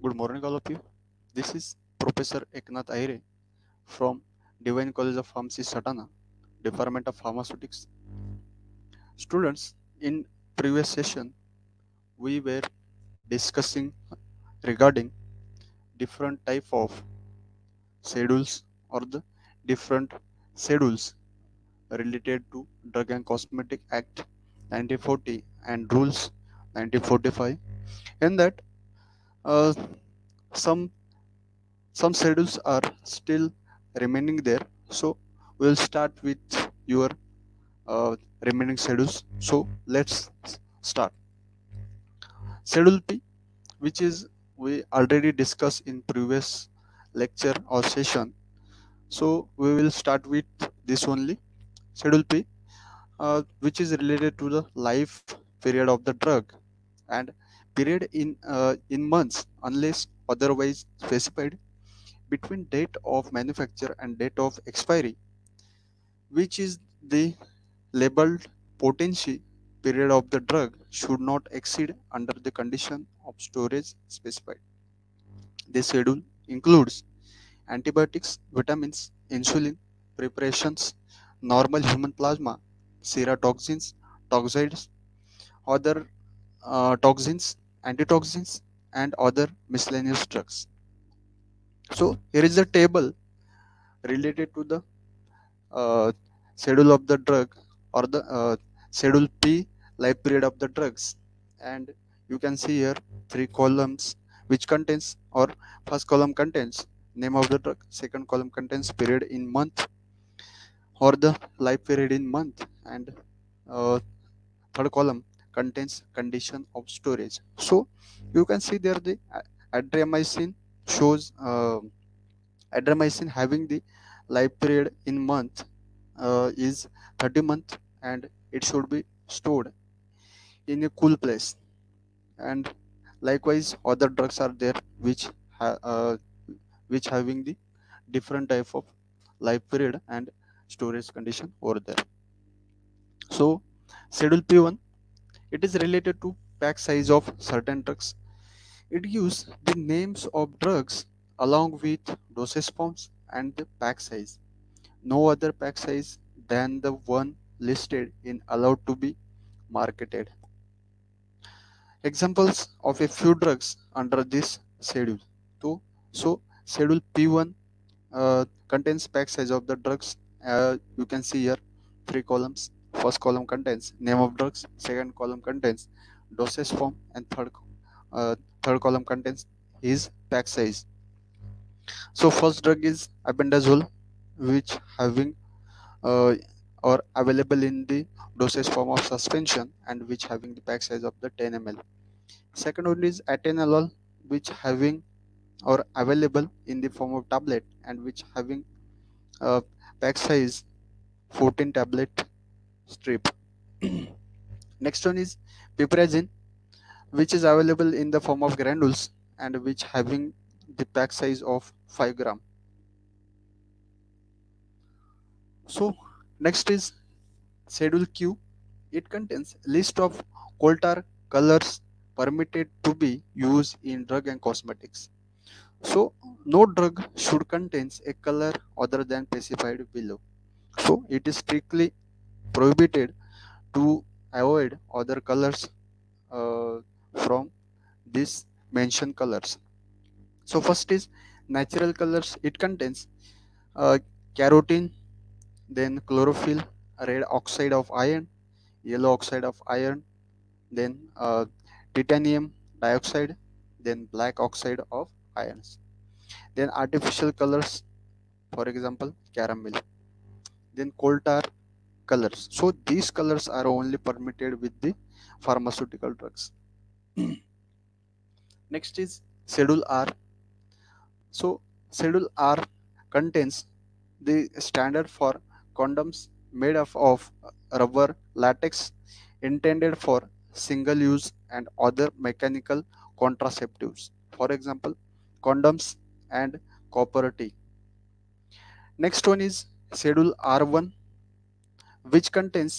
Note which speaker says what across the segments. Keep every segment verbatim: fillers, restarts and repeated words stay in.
Speaker 1: Good morning, all of you. This is Professor Eknath Aire from Divine College of Pharmacy, Satana, Department of Pharmaceutics. Students, in previous session, we were discussing regarding different type of schedules or the different schedules related to Drug and Cosmetic Act nineteen forty and Rules nineteen forty-five. In that, uh, some some schedules are still remaining there, so we'll start with your uh, remaining schedules. So let's start. Schedule P, which is we already discussed in previous lecture or session, so we will start with this only. Schedule P, uh, which is related to the life period of the drug and period in uh, in months unless otherwise specified, between date of manufacture and date of expiry, which is the labeled potency period of the drug, should not exceed under the condition of storage specified. This schedule includes antibiotics, vitamins, insulin, preparations, normal human plasma, serotoxins, toxides, other uh, toxins, antitoxins, and other miscellaneous drugs. So here is a table related to the uh, schedule of the drug or the uh, schedule P, life period of the drugs, and you can see here three columns which contains, or first column contains name of the drug, second column contains period in month or the life period in month, and uh, third column contains condition of storage. So you can see there the a- adriamycin shows uh, adriamycin having the life period in month uh, is thirty month, and it should be stored in a cool place. And likewise other drugs are there which ha- uh, which having the different type of life period and storage condition over there. So schedule P one, it is related to pack size of certain drugs. It gives the names of drugs along with dosage forms and the pack size. No other pack size than the one listed in allowed to be marketed. Examples of a few drugs under this schedule. So, so schedule P one uh, contains pack size of the drugs. Uh, you can see here three columns. First column contains name of drugs. Second column contains dosage form, and third uh, third column contains his pack size. So first drug is albendazole, which having uh, or available in the dosage form of suspension and which having the pack size of the ten milliliters. Second one is atenolol, which having or available in the form of tablet and which having a pack size fourteen tablet strip. Next one is piperazine, which is available in the form of granules and which having the pack size of five gram. So next is schedule Q. It contains list of coal tar colors permitted to be used in drug and cosmetics. So no drug should contains a color other than specified below. So it is strictly prohibited to avoid other colors uh, from these mentioned colors. So first is natural colors. It contains uh, carotene, then chlorophyll, red oxide of iron, yellow oxide of iron, then uh, titanium dioxide, then black oxide of irons. Then artificial colors, for example, caramel. Then coal tar colors. So these colors are only permitted with the pharmaceutical drugs. Next is Schedule R. So Schedule R contains the standard for condoms made of, of rubber latex intended for single use and other mechanical contraceptives. For example, condoms and copper T. Next one is Schedule R one, which contains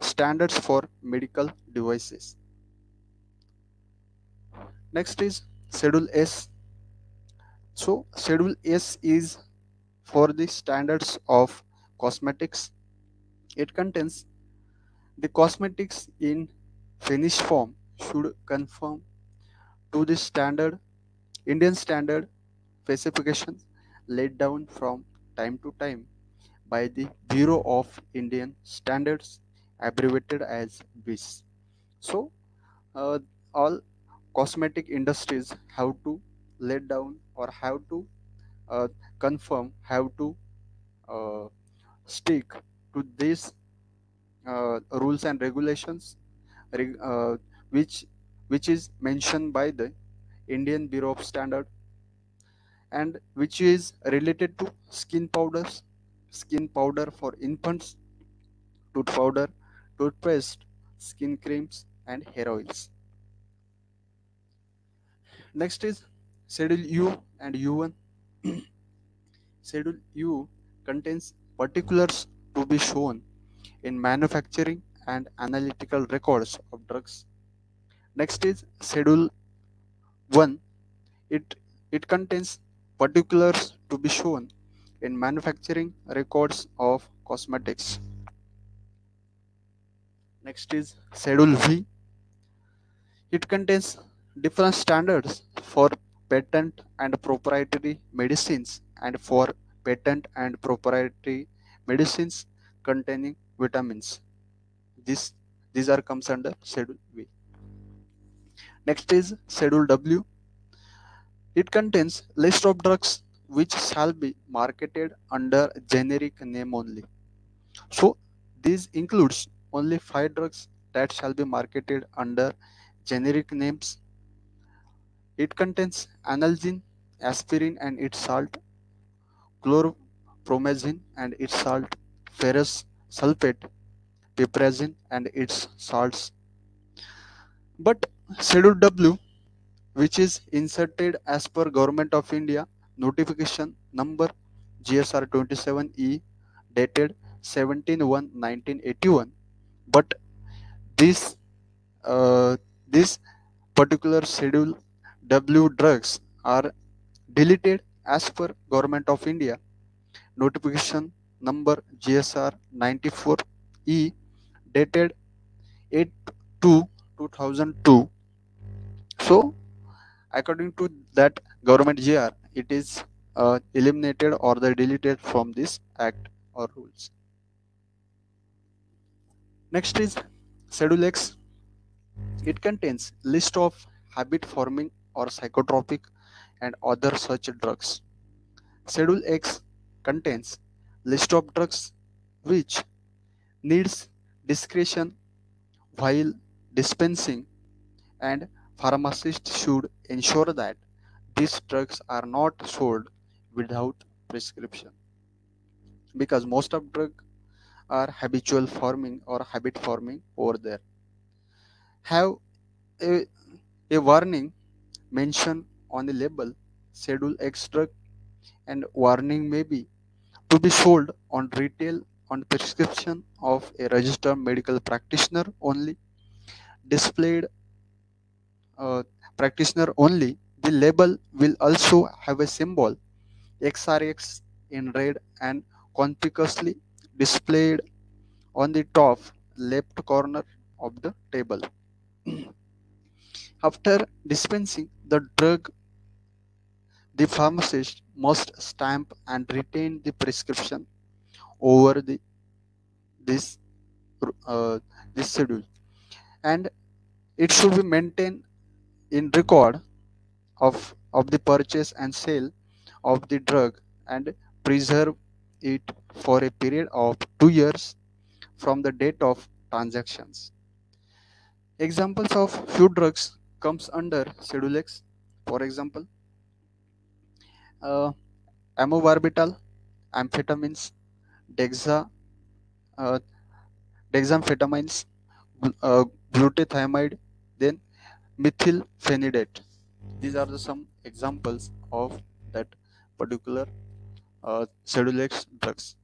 Speaker 1: standards for medical devices. Next is Schedule S. So Schedule S is for the standards of cosmetics. It contains the cosmetics in finished form should conform to the standard Indian standard specifications laid down from time to time by the Bureau of Indian Standards, abbreviated as B I S. So, uh, all cosmetic industries have to lay down or have to uh, confirm, have to uh, stick to these uh, rules and regulations, reg- uh, which which is mentioned by the Indian Bureau of Standard, and which is related to skin powders, skin powder for infants, tooth powder, toothpaste, skin creams, and hair oils. Next is Schedule U and U one. Schedule U contains particulars to be shown in manufacturing and analytical records of drugs. Next is Schedule one. It, it contains particulars to be shown in manufacturing records of cosmetics. Next is Schedule V. It contains different standards for patent and proprietary medicines and for patent and proprietary medicines containing vitamins. This, these are comes under Schedule V. Next is Schedule W. It contains list of drugs which shall be marketed under generic name only. So this includes only five drugs that shall be marketed under generic names. It contains analgin, aspirin and its salt, chlorpromazine and its salt, ferrous sulfate, piperazine and its salts. But Schedule W, which is inserted as per Government of India notification number G S R twenty-seven E dated seventeen one nineteen eighty-one, but this uh, this particular Schedule W drugs are deleted as per Government of India notification number G S R ninety-four E dated eight two two thousand two. So according to that government G R, it is uh, eliminated or the deleted from this act or rules. Next is Schedule X. It contains list of habit forming or psychotropic and other such drugs. Schedule X contains list of drugs which needs discretion while dispensing, and pharmacists should ensure that these drugs are not sold without prescription, because most of drugs are habitual forming or habit forming over there. Have a, a warning mentioned on the label Schedule X drug, and warning may be to be sold on retail on prescription of a registered medical practitioner only, displayed uh, practitioner only. The label will also have a symbol X R X in red and conspicuously displayed on the top left corner of the table. After dispensing the drug, the pharmacist must stamp and retain the prescription over the this uh, this schedule, and it should be maintained in record of of the purchase and sale of the drug, and preserve it for a period of two years from the date of transactions. Examples of few drugs comes under Schedule X. For example, uh, amobarbital, amphetamines, dexa, uh, dexamphetamines, gl- uh, glutathione, then methylphenidate. These are the some examples of that particular uh, Schedule X drugs.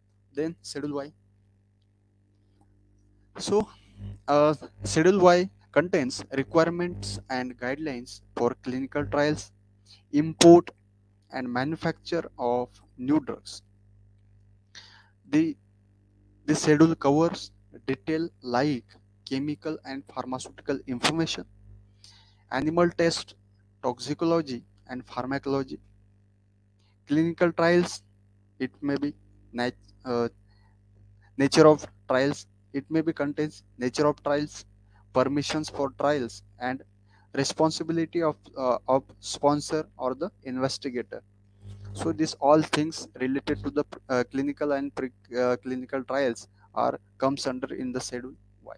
Speaker 1: Then Schedule Y. So uh, Schedule Y contains requirements and guidelines for clinical trials, import and manufacture of new drugs. The, the schedule covers detail like chemical and pharmaceutical information, animal test, toxicology and pharmacology, clinical trials, it may be nat- uh, nature of trials, it may be contains nature of trials, permissions for trials, and responsibility of, uh, of sponsor or the investigator. So these all things related to the uh, clinical and pre uh, clinical trials are comes under in the schedule Y.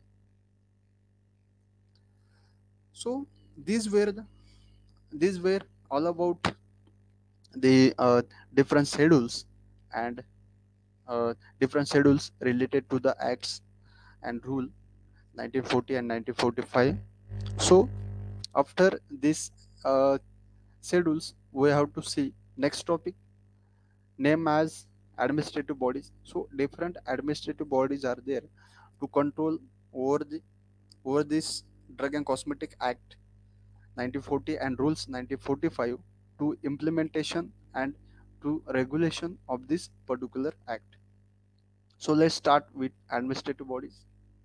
Speaker 1: So these were the these were all about the uh, different schedules and uh, different schedules related to the acts and rule nineteen forty and nineteen forty-five. So after this uh, schedules, we have to see next topic, name as administrative bodies. So different administrative bodies are there to control over the over this Drug and Cosmetic Act nineteen forty and rules nineteen forty-five to implementation and to regulation of this particular act. So let's start with administrative bodies.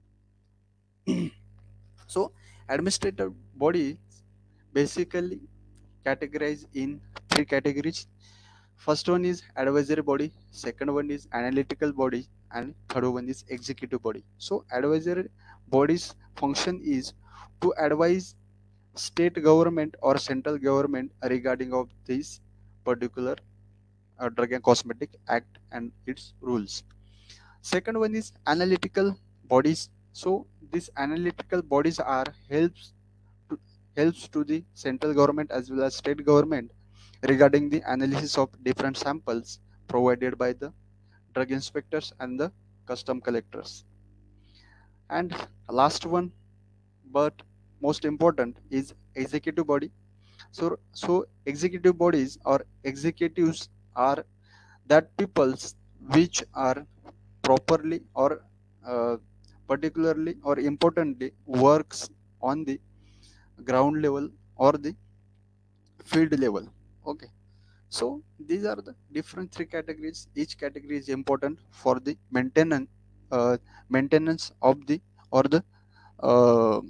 Speaker 1: So administrative bodies basically categorized in three categories. First one is advisory body, second one is analytical body, and third one is executive body. So advisory body's function is to advise state government or central government regarding of this particular uh, Drug and Cosmetic Act and its rules. Second one is analytical bodies. So these analytical bodies are helps to, helps to the central government as well as state government regarding the analysis of different samples provided by the drug inspectors and the custom collectors. And last one, but most important, is executive body. So, so executive bodies or executives are that peoples which are properly or uh, particularly or importantly works on the ground level or the field level. Okay. So these are the different three categories. Each category is important for the maintenance, uh, maintenance of the or the uh,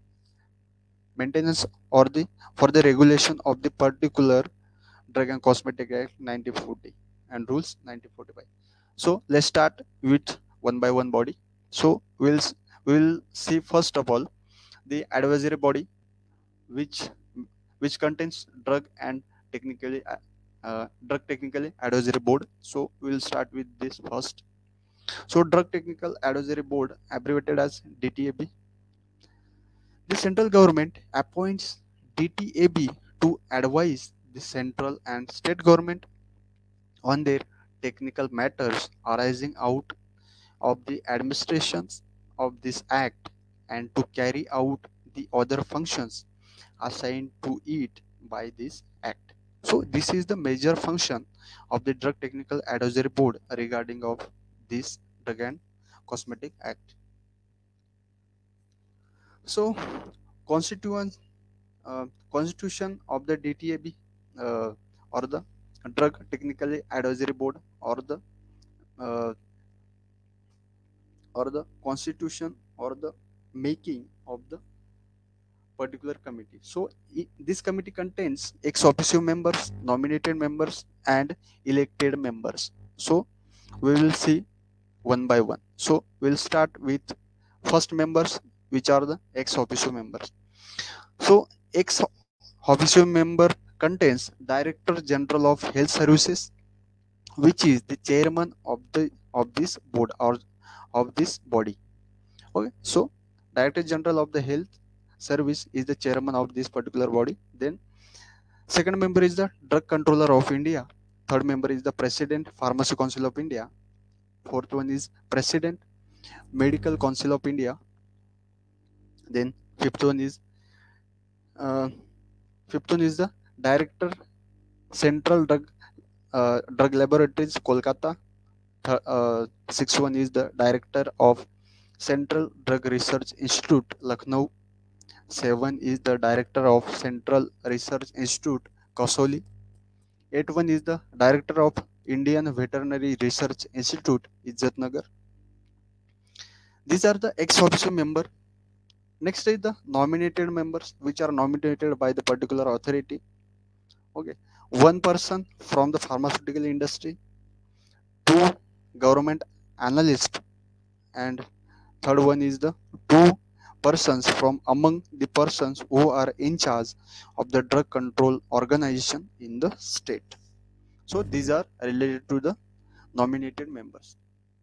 Speaker 1: maintenance or the for the regulation of the particular Drug and Cosmetic Act nineteen forty and rules nineteen forty-five. So let's start with one by one body. So we'll we'll see first of all the advisory body, which which contains drug and technically uh, uh, drug technically advisory board. So we'll start with this first. So drug technical advisory board, abbreviated as D T A B. The central government appoints D T A B to advise the central and state government on their technical matters arising out of the administrations of this act and to carry out the other functions assigned to it by this act. So this is the major function of the Drug Technical Advisory Board regarding of this Drug and Cosmetic Act. So constituent uh, constitution of the D T A B uh, or the Drug Technically Advisory Board or the uh, or the constitution or the making of the particular committee. So I, this committee contains ex officio members, nominated members, and elected members. So we will see one by one. So we'll start with first members, which are the ex officio members. So ex officio member contains Director General of Health Services, which is the chairman of the of this board or of this body. Okay, so Director General of the Health Service is the chairman of this particular body. Then second member is the Drug Controller of India. Third member is the President Pharmacy Council of India. Fourth one is President Medical Council of India. Then fifth one is uh, fifth one is the Director Central Drug uh, Drug Laboratories Kolkata. Th- uh, sixth one is the Director of Central Drug Research Institute Lucknow. seven is the director of Central Research Institute, Kasauli. eight one is the director of Indian Veterinary Research Institute, Izzatnagar. These are the ex officio member. Next is the nominated members, which are nominated by the particular authority. Okay, one person from the pharmaceutical industry, two government analysts, and third one is the two persons from among the persons who are in charge of the drug control organization in the state. So these are related to the nominated members.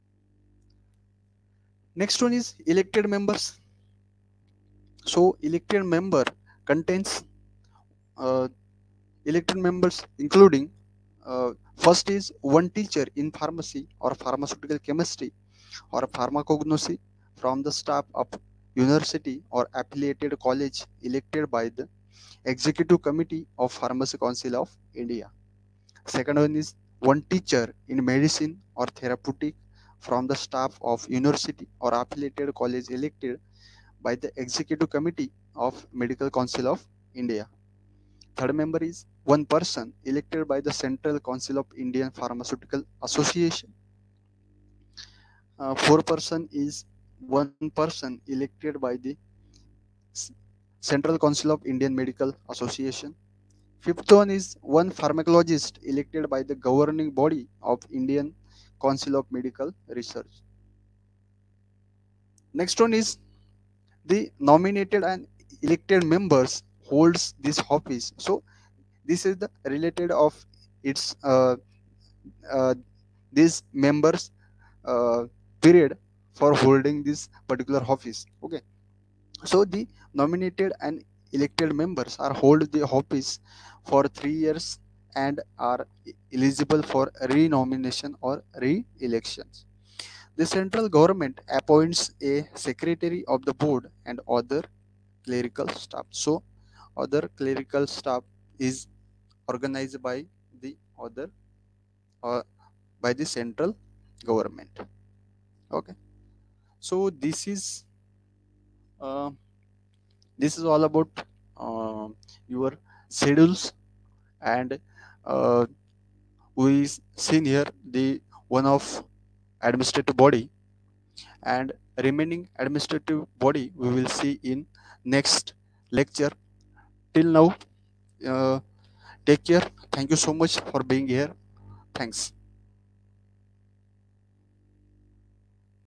Speaker 1: Next one is elected members. So elected member contains uh, elected members including uh, first is one teacher in pharmacy or pharmaceutical chemistry or pharmacognosy from the staff of university or affiliated college elected by the Executive Committee of Pharmacy Council of India. Second one is one teacher in medicine or therapeutic from the staff of university or affiliated college elected by the Executive Committee of Medical Council of India. Third member is one person elected by the Central Council of Indian Pharmaceutical Association. Uh, four person is one person elected by the Central Council of Indian Medical Association. Fifth one is one pharmacologist elected by the governing body of Indian Council of Medical Research. Next one is the nominated and elected members holds this office. So this is the related of its uh, uh, these members uh, period for holding this particular office. Okay, so the nominated and elected members are hold the office for three years and are eligible for renomination or re-elections. The central government appoints a secretary of the board and other clerical staff. So other clerical staff is organized by the other uh, by the central government. Okay, so this is uh, this is all about uh, your schedules, and uh, we seen here the one of administrative body, and remaining administrative body we will see in next lecture. Till now, uh, take care. Thank you so much for being here. Thanks.